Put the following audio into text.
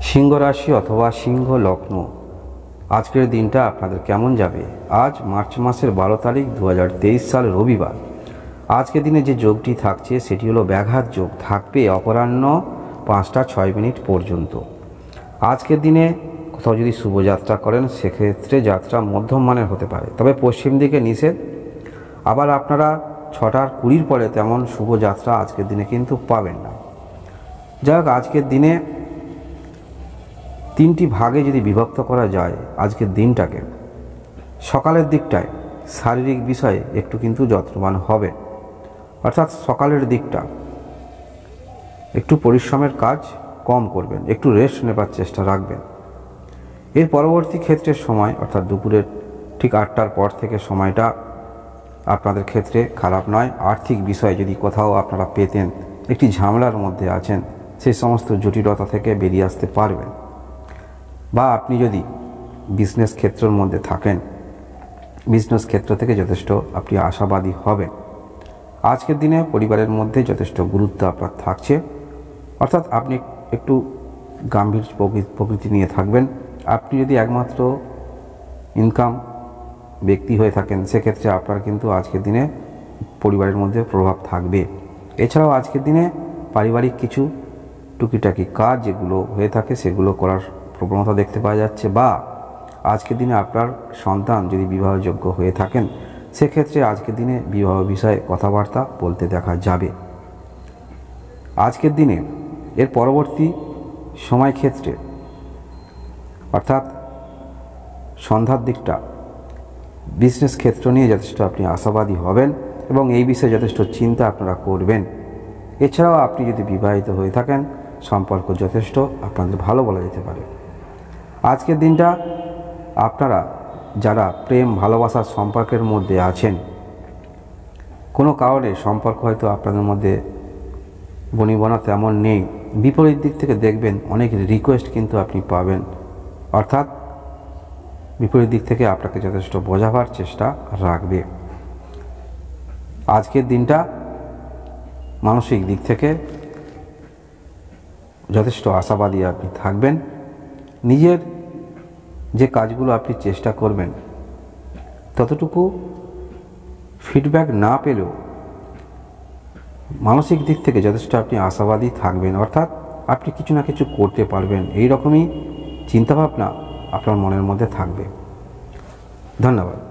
সিংহ রাশি অথবা সিংহ লগ্ন, আজকের দিনটা আপনাদের কেমন যাবে? আজ মার্চ মাসের 12 তারিখ 2023 সাল রবিবার। আজকের দিনে যে যোগটি থাকছে সেটি হলো ব্যাঘাত যোগ, থাকবে অপরাহ্ন 5টা 6 মিনিট পর্যন্ত। আজকের দিনে কোথাও যদি শুভযাত্রা করেন সেক্ষেত্রে যাত্রা মধ্যম মানের হতে পারে, তবে পশ্চিম দিকে নিষেধ। আবার আপনারা 6টা 20 পরে তেমন শুভযাত্রা আজকের দিনে কিন্তু পাবেন না। যাই হোক, আজকের দিনে 3টি ভাগে যদি বিভক্ত করা যায় আজকের দিনটাকে, সকালের দিকটায় শারীরিক বিষয়ে একটু কিন্তু যত্নবান হবে, অর্থাৎ সকালের দিকটা একটু পরিশ্রমের কাজ কম করবেন, একটু রেস্ট নেবার চেষ্টা রাখবেন। এর পরবর্তী ক্ষেত্রের সময় অর্থাৎ দুপুরের ঠিক 8টার পর থেকে সময়টা আপনাদের ক্ষেত্রে খারাপ নয়। আর্থিক বিষয়ে যদি কোথাও আপনারা পেতেন একটি ঝামেলার মধ্যে আছেন, সেই সমস্ত জটিলতা থেকে বেরিয়ে আসতে পারবেন। বা আপনি যদি বিজনেস ক্ষেত্রের মধ্যে থাকেন, বিজনেস ক্ষেত্র থেকে যথেষ্ট আপনি আশাবাদী হবেন। আজকের দিনে পরিবারের মধ্যে যথেষ্ট গুরুত্ব আপনার থাকছে, অর্থাৎ আপনি একটু গাম্ভীর প্রকৃতি নিয়ে থাকবেন। আপনি যদি একমাত্র ইনকাম ব্যক্তি হয়ে থাকেন সেক্ষেত্রে আপনার কিন্তু আজকের দিনে পরিবারের মধ্যে প্রভাব থাকবে। এছাড়াও আজকের দিনে পারিবারিক কিছু টুকিটাকি কাজ যেগুলো হয়ে থাকে সেগুলো করার প্রবণতা দেখতে পাওয়া যাচ্ছে। বা আজকের দিনে আপনার সন্তান যদি বিবাহযোগ্য হয়ে থাকেন সেক্ষেত্রে আজকের দিনে বিবাহ বিষয়ে কথাবার্তা বলতে দেখা যাবে। আজকের দিনে এর পরবর্তী সময় ক্ষেত্রে অর্থাৎ সন্ধ্যার দিকটা বিজনেস ক্ষেত্র নিয়ে যথেষ্ট আপনি আশাবাদী হবেন এবং এই বিষয়ে যথেষ্ট চিন্তা আপনারা করবেন। এছাড়াও আপনি যদি বিবাহিত হয়ে থাকেন সম্পর্ক যথেষ্ট আপনাদের ভালো বলা যেতে পারে। আজকের দিনটা আপনারা যারা প্রেম ভালোবাসার সম্পর্কের মধ্যে আছেন, কোনো কারণে সম্পর্ক হয়তো আপনাদের মধ্যে বনিবনা তেমন নেই, বিপরীত দিক থেকে দেখবেন অনেক রিকোয়েস্ট কিন্তু আপনি পাবেন, অর্থাৎ বিপরীত দিক থেকে আপনাকে যথেষ্ট বোঝাবার চেষ্টা রাখবে। আজকের দিনটা মানসিক দিক থেকে যথেষ্ট আশাবাদী আপনি থাকবেন। নিজের যে কাজগুলো আপনি চেষ্টা করবেন ততটুকু ফিডব্যাক না পেলেও মানসিক দিক থেকে যথেষ্ট আপনি আশাবাদী থাকবেন, অর্থাৎ আপনি কিছু না কিছু করতে পারবেন, এই রকমই চিন্তাভাবনা আপনার মনের মধ্যে থাকবে। ধন্যবাদ।